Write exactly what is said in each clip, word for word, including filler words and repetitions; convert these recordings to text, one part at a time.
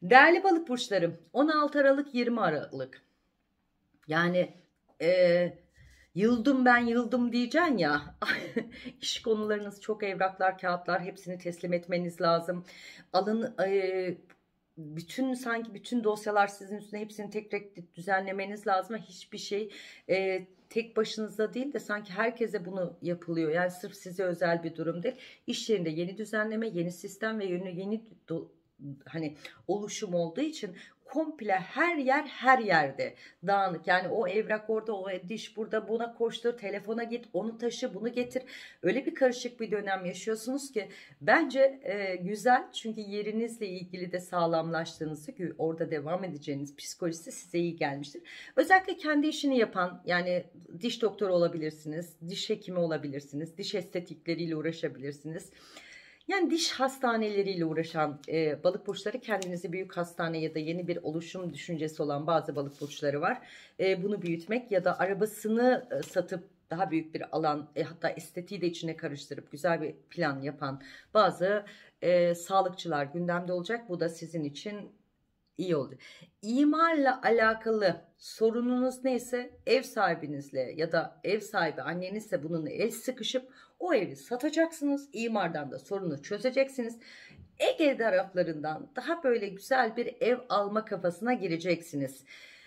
Değerli balık burçlarım, on altı Aralık yirmi Aralık. Yani e, yıldım ben yıldım diyeceksin ya. İş konularınız çok, evraklar, kağıtlar, hepsini teslim etmeniz lazım. Alın e, bütün sanki bütün dosyalar sizin üstüne, hepsini tek tek düzenlemeniz lazım. Hiçbir şey e, tek başınıza değil de sanki herkese bunu yapılıyor. Yani sırf size özel bir durum değil. İş yerinde yeni düzenleme, yeni sistem ve yeni yeni do- hani oluşum olduğu için komple her yer her yerde dağınık. Yani o evrak orada, o diş burada, buna koştur, telefona git, onu taşı, bunu getir. Öyle bir karışık bir dönem yaşıyorsunuz ki bence e, güzel, çünkü yerinizle ilgili de sağlamlaştığınızı, orada devam edeceğiniz psikolojisi size iyi gelmiştir. Özellikle kendi işini yapan, yani diş doktoru olabilirsiniz, diş hekimi olabilirsiniz, diş estetikleriyle uğraşabilirsiniz. Yani diş hastaneleriyle uğraşan e, balık burçları, kendinizi büyük hastane ya da yeni bir oluşum düşüncesi olan bazı balık burçları var. E, bunu büyütmek ya da arabasını e, satıp daha büyük bir alan, e, hatta estetiği de içine karıştırıp güzel bir plan yapan bazı e, sağlıkçılar gündemde olacak. Bu da sizin için İyi oldu. İmarla alakalı sorununuz neyse, ev sahibinizle ya da ev sahibi annenizle bununla el sıkışıp o evi satacaksınız. İmardan da sorunu çözeceksiniz. Ege taraflarından daha böyle güzel bir ev alma kafasına gireceksiniz.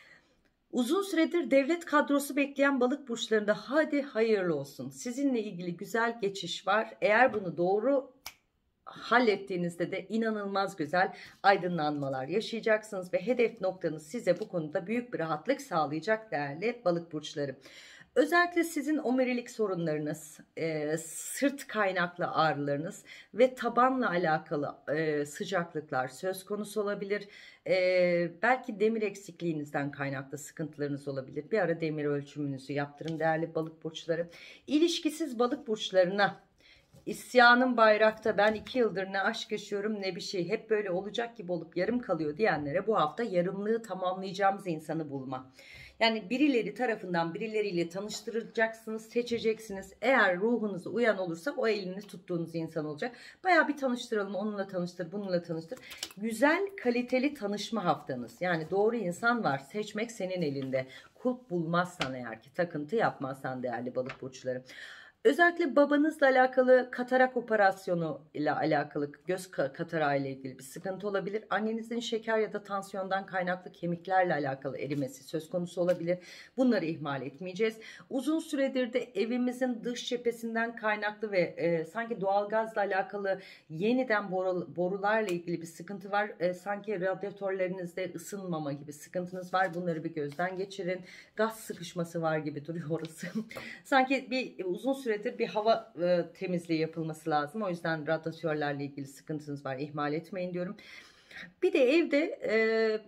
Uzun süredir devlet kadrosu bekleyen balık burçlarında hadi hayırlı olsun. Sizinle ilgili güzel geçiş var. Eğer bunu doğru hallettiğinizde de inanılmaz güzel aydınlanmalar yaşayacaksınız ve hedef noktanız size bu konuda büyük bir rahatlık sağlayacak değerli balık burçları. Özellikle sizin omurilik sorunlarınız, e, sırt kaynaklı ağrılarınız ve tabanla alakalı e, sıcaklıklar söz konusu olabilir. E, belki demir eksikliğinizden kaynaklı sıkıntılarınız olabilir. Bir ara demir ölçümünüzü yaptırın değerli balık burçları. İlişkisiz balık burçlarına, İsyanım bayrakta, ben iki yıldır ne aşk yaşıyorum ne bir şey, hep böyle olacak gibi olup yarım kalıyor diyenlere bu hafta yarımlığı tamamlayacağımız insanı bulma. Yani birileri tarafından birileriyle tanıştıracaksınız, seçeceksiniz. Eğer ruhunuza uyan olursa o elini tuttuğunuz insan olacak. Baya bir tanıştıralım, onunla tanıştır, bununla tanıştır. Güzel, kaliteli tanışma haftanız. Yani doğru insan var, seçmek senin elinde. Kulp bulmazsan eğer ki, takıntı yapmazsan değerli balık burçları. Özellikle babanızla alakalı katarak operasyonu ile alakalı, göz katarağı ile ilgili bir sıkıntı olabilir. Annenizin şeker ya da tansiyondan kaynaklı kemiklerle alakalı erimesi söz konusu olabilir. Bunları ihmal etmeyeceğiz. Uzun süredir de evimizin dış cephesinden kaynaklı ve e, sanki doğalgazla alakalı yeniden boru, borularla ilgili bir sıkıntı var. E, sanki radyatörlerinizde ısınmama gibi sıkıntınız var. Bunları bir gözden geçirin. Gaz sıkışması var gibi duruyor orası. Sanki bir uzun süre bir hava e, temizliği yapılması lazım. O yüzden radyatörlerle ilgili sıkıntınız var. İhmal etmeyin diyorum. Bir de evde e,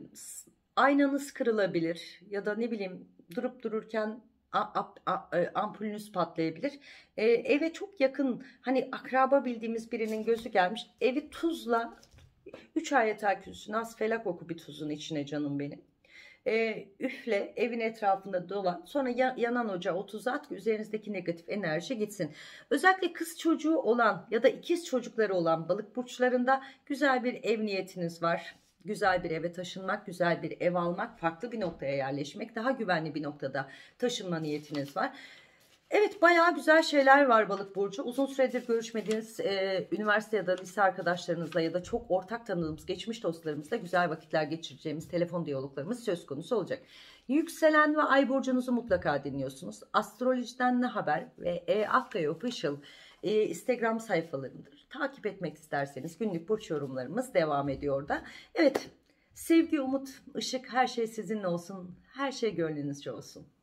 aynanız kırılabilir ya da ne bileyim durup dururken a, a, a, e, ampulünüz patlayabilir. E, eve çok yakın, hani akraba bildiğimiz birinin gözü gelmiş. Evi tuzla, üç ayetel kürsü, nas, felak oku bir tuzun içine canım benim. E, üfle, evin etrafında dolan, sonra ya, yanan ocağa o tuzu at ki üzerinizdeki negatif enerji gitsin. Özellikle kız çocuğu olan ya da ikiz çocukları olan balık burçlarında güzel bir ev niyetiniz var. Güzel bir eve taşınmak, güzel bir ev almak, farklı bir noktaya yerleşmek, daha güvenli bir noktada taşınma niyetiniz var. Evet, bayağı güzel şeyler var balık burcu. Uzun süredir görüşmediğiniz e, üniversite ya da lise arkadaşlarınızla ya da çok ortak tanıdığımız geçmiş dostlarımızla güzel vakitler geçireceğimiz telefon diyaloglarımız söz konusu olacak. Yükselen ve ay burcunuzu mutlaka dinliyorsunuz. Astrolojiden ne haber ve e, Akkaya Official e, Instagram sayfalarındır. Takip etmek isterseniz günlük burç yorumlarımız devam ediyor da. Evet, sevgi, umut, ışık, her şey sizinle olsun. Her şey gönlünüzce olsun.